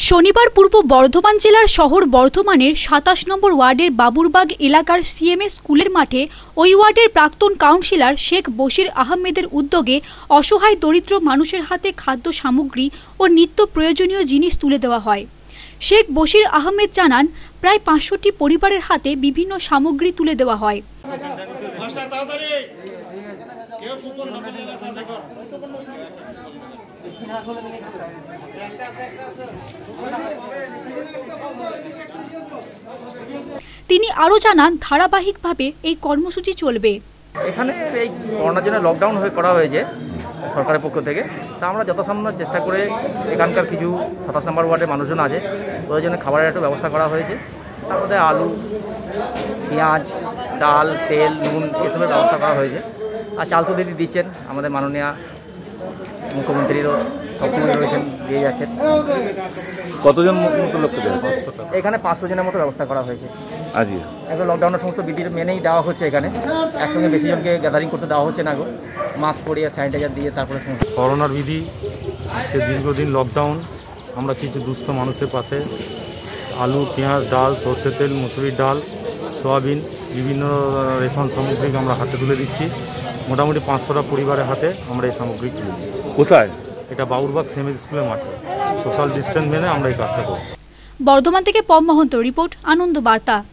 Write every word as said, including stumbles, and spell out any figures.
শনিবার পূর্ব বর্ধমান জেলার শহর বর্ধমানের সাতাশ নম্বর ওয়ার্ডের বাবুরবাগ এলাকার সিএমএস স্কুলের মাঠে ওই ওয়ার্ডের প্রাক্তন কাউন্সিলর শেখ বশির আহমেদের উদ্যোগে অসহায় দরিদ্র মানুষের হাতে খাদ্য সামগ্রী ও নিত্য প্রয়োজনীয় জিনিস তুলে দেওয়া হয়। শেখ বশির আহমেদ জানান, প্রায় পাঁচশোটি পরিবারের হাতে বিভিন্ন সামগ্রী তুলে দেওয়া হয়। তিনি আরো জানান, ধারাবাহিকভাবে এই কর্মসূচি চলবে। এখানে এই করোনার জন্য লকডাউন হয়ে করা হয়েছে সরকারের পক্ষ থেকে, তা আমরা যথাসম্ভব চেষ্টা করে এখানকার কিছু সাতাশ নম্বর ওয়ার্ডের মানুষজন আছে, ওদের জন্য খাবারের একটা ব্যবস্থা করা হয়েছে। তার মধ্যে আলু, পেঁয়াজ, ডাল, তেল, নুন এসবের ব্যবস্থা করা হয়েছে। আর চাল তো দিদি দিচ্ছেন, আমাদের মাননীয় মুখ্যমন্ত্রীরও সবসময় রয়েছেন, দিয়ে যাচ্ছেন। কতজন মতো লোক এখানে পাঁচশো জনের মতো ব্যবস্থা করা হয়েছে। আজকে এখন লকডাউনের সমস্ত বিধির মেনেই দেওয়া হচ্ছে। এখানে একসঙ্গে বেশি জনকে গ্যাদারিং করতে দেওয়া হচ্ছে না গো, মাস্ক পরিয়ে স্যানিটাইজার দিয়ে তারপরে করোনার বিধি সে দীর্ঘদিন লকডাউন, আমরা কিছু দুস্থ মানুষের পাশে আলু, পেঁয়াজ, ডাল, সর্ষে তেল, মুসুরির ডাল, সয়াবিন, বিভিন্ন রেশন সামগ্রী আমরা হাতে তুলে দিচ্ছি। মোটামুটি পাঁচশোটা পরিবারের হাতে আমরা এই সামগ্রী তুলে দিচ্ছি। কোথায়? এটা বাবুরবাগ সিএমএস স্কুলের মাঠে সোশ্যাল ডিস্টেন্স মেনে আমরা এই কাজটা করছি। বর্ধমান থেকে পম মহন্ত রিপোর্ট, আনন্দ বার্তা।